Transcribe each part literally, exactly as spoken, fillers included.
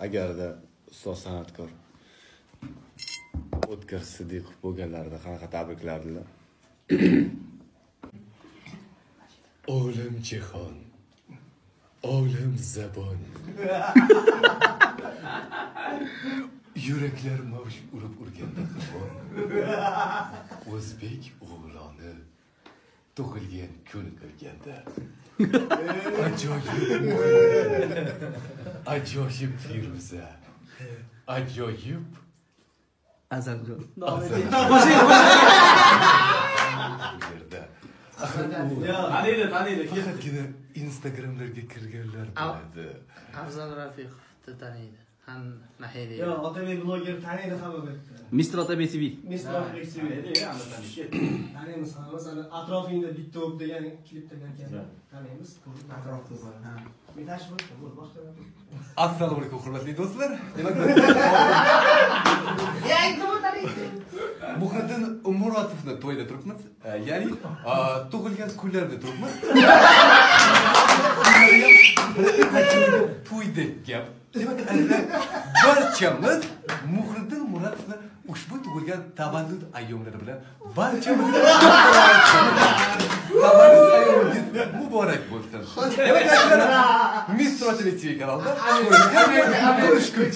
agarda ustoz san'atkor O'tkir Siddiqov bo'lganlarida qanaqa tabriklardilar? Olim jihon, olim zabon. Yuraklar mavj urib urganda qirg'on. O'zbek o'g'loni tug'ilgan kun qilganda. Ajoyib. Ajoyib Firuza. Ajoyib Azaljon. Taniydi, taniydi. Faqatgina Instagramlarga kirganlar biladi. Afzal Rafiqovni taniydi. Han Mahiri. Yo, Otabek bloger taniydi hamma bu yerda. Mister Otabek T V. Mister Otabek T V. Taniymiz hamma. Masalan, atrofingda bitta o'p degan klipdan ekan. Taniymiz. Atrofda. Ha. Men tashib o'tdim, bu boshqa. Assalomu alaykum hurmatli do'stlar. Demak, Muhriddin Murodovni to'yda turibmiz. Ya'ni tug'ilgan kunlarda turibmiz. To'yda gap. Demak, barchamiz Muhriddin Murodovni ushbu tug'ilgan tavallud ayyomlari bilan barchamiz tavallud ayyomingiz muborak bo'lsin. Demak, Mister Otabek T V kanalida ko'rishguncha.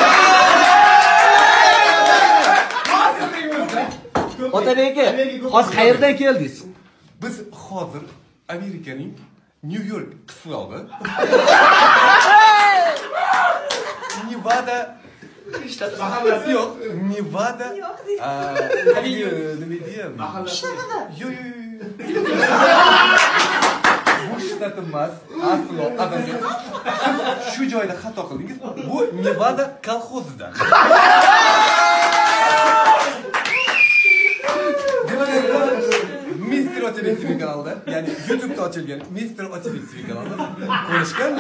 Otabek aka, hozir qayerdan keldingiz? Biz hozir Amerikaning New York qishlog'i Nevada mahallasi yo'q, Nevada nima deyam? Yo yo yo. Bu shtat emas, aslo adamga shu joyda xato qildingiz. Bu Nevada kolxozidan. Mister Otabek T V kanalida, ya'ni YouTube'da ochilgan Mister Otabek T V kanalida ko'rishgan.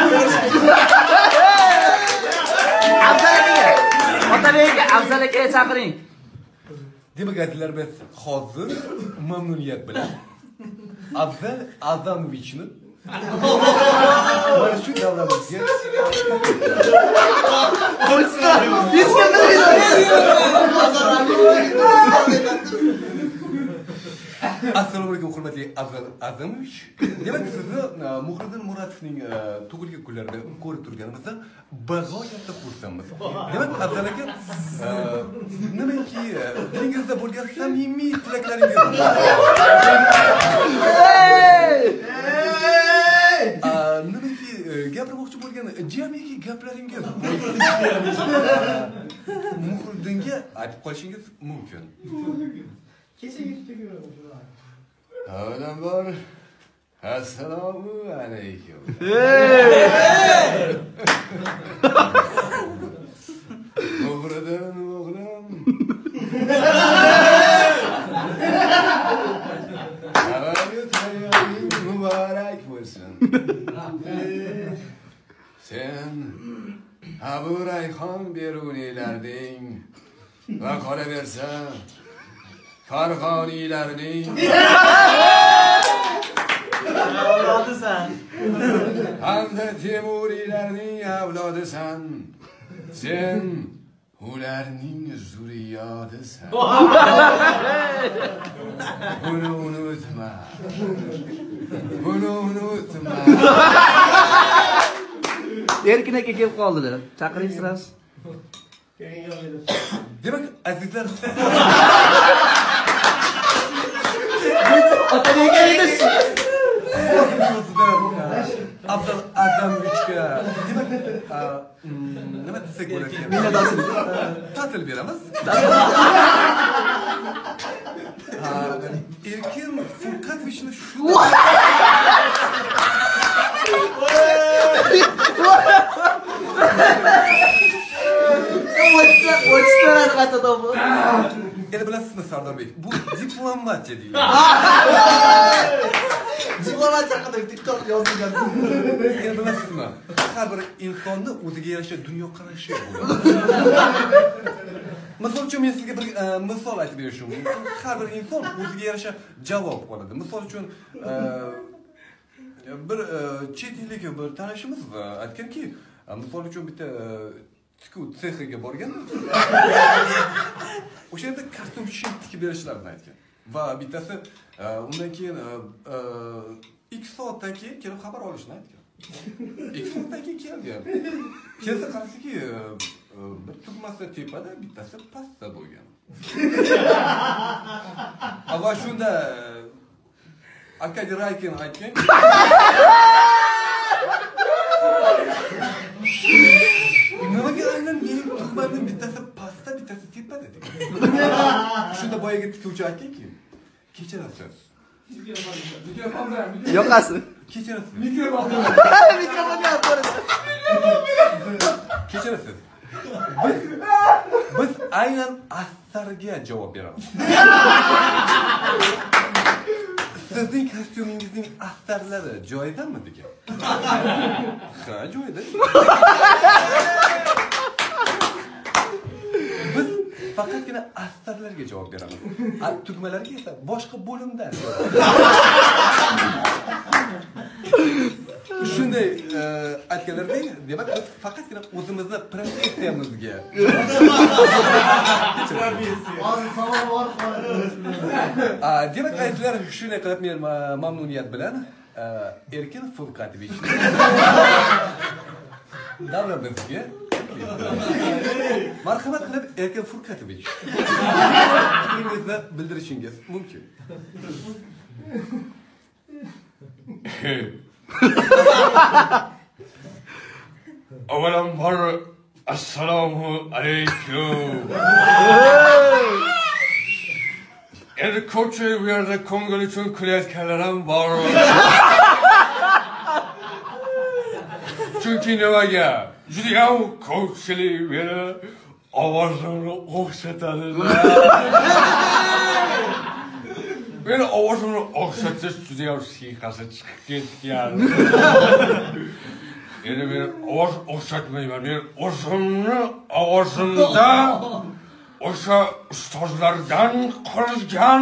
Afzal aka, Otabek aka, Afzal akaga chaqiring. Demak, aytdilar, biz hozir mamnuniyat bilan Afzal Azamovichni mana shu davramizga Assalomu alaykum hurmatli Afzal Azamovich. Demak, sizni Muhriddin Murodovning tug'ilgan kunlarida ko'rib turganimizda bag'oyatda xursandmiz. Demak, Afzal aka, nimaki dilingizda bo'lgan samimiy tilaklaringiz bor. Nimaki gapirmoqchi bo'lgan jamiki gaplaringiz bor. Muhriddinga aytib qolishingiz mumkin. Avvalambor assalomu alaykum. Muhriddin o'g'lim. Hayoting muborak bo'lsin. Sen Abu Rayhon Beruniylarding va qolaversa Farg'oniylarning avlodisan. hamda Temuriylarning avlodisan. Sen ularning zurriyodisan. Buni unutma. Buni unutma. Erkin aka kelib qoldilar. Chaqiring siz. Demak, azizlar, Otabek aka, Afzal Azamovichga demak, nima desak bo'lar ekan? minnatdorchilik. Ta'til beramiz. Erkin Furqatovichni shu O'tishtiradi qatida bu. Endi bilasizmi Sardorbek, bu diplomatiya deyiladi. Diplomatiya haqida TikTok yozilgan. Endi bilasizmi, har bir insonni o'ziga yarasha dunyoqarashi bo'ladi. Misol uchun men sizga bir misol aytib berishim mumkin. Har bir inson o'ziga yarasha javob oladi. Misol uchun bir chet ellik bir tanishimiz aytganki, Misol uchun bitta tikuv sexiga borgan. O'sha yerda karton shim tikib berishlarini aytgan. Va bittasi undan keyin ikki soatdan keyin kelib xabar olishni aytgan. ikki soatdan keyin kelgan. Kelsa qarasiki, bir tugmasi tepada, bittasi pastda bo'lgan. Va shunda Arkadiy Raykin aytgan. Nimaga aynan mening tugmamning bittasi pastda, bittasi tepada degan. Shunda boyaga tikuvchi aytganki, kechirasiz. Yoqasi. Kechirasiz. Mikrofon. Mikrofon yo'q. Kechirasiz. Biz, biz aynan asarga javob beramiz. Sizning kostyumingizning asarlari joyidami degan. Ha, joyida. Biz faqatgina asarlarga javob beramiz. Tugmalarga esa boshqa bo'limdan. Shunday aytganlaridek, demak biz faqatgina o'zimizni professiyamizga. Demak aytlar shunday qilib men mamnuniyat bilan Erkin Furqatovich davrimizga marhamat qilib Erkin Furqatovich fikringizni bildirishingiz mumkin. Avvalambor assalomu alaykum. Endi ko'pchilik bu yerda ko'ngil uchun kulayotganlar ham bor. Chunki nimaga? Juda ham ko'pchilik meni ovozimni o'xshatadilar. Meni ovozimni o'xshatish juda ham siyqasi chiqib ketgan. Endi men ovoz o'xshatmayman. Men o'zimni ovozimda o'sha ustozlardan qolgan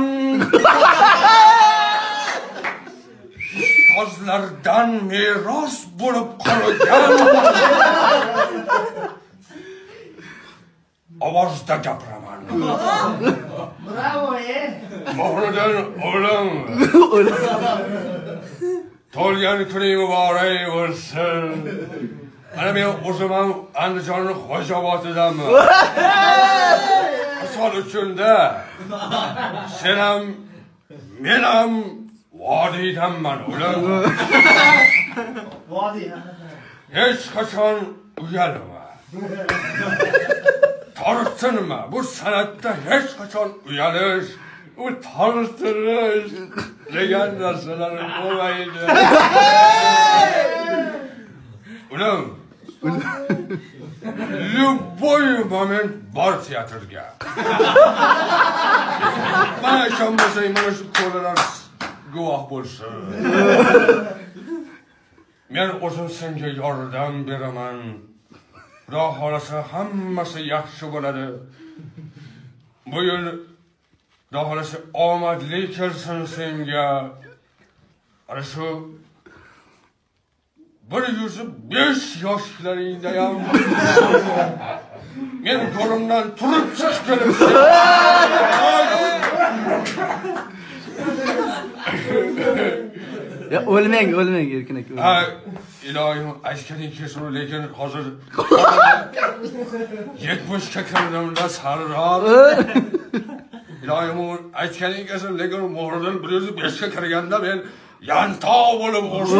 ustozlardan meros bo'lib qolgan ovozda gapiraman. Bravo, eh. O'g'lidan o'g'lim. Tug'ilgan kuning muborak bo'lsin. Ana men o'zim ham Andijonning Xo'jaobodidanman. Misol uchun-da sen ham men ham vodiydanman, o'g'lim. Vodiy. Hech qachon uyalma. Tortinma. Bu san'atda hech qachon uyalish, u tortinish degan narsalar bo'lmaydi. Ulan, любой момент bor teatrga. Mana ishonmasang, mana shu ko'rlar guvoh bo'lsin. Men o'zim senga yordam beraman. Xudo xolasa hammasi yaxshi bo'ladi. Bu yil Xudo xolasa omadli kelsin senga. Ana shu bir yuz besh yoshlaringda ham men qo'limdan turib chiqib kelibsan. Ya o'lmang, o'lmang Erkin aka. Ha, ilohim aytganing kelsin, lekin hozir yetmishga kirganimda sarroq. Ilohim aytganing kelsin, lekin mo'g'ridan bir yuz beshga kirganda men yantoq bo'lib o'sdim.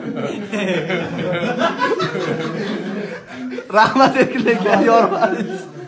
Rahmat Erkin aka, yormadingiz.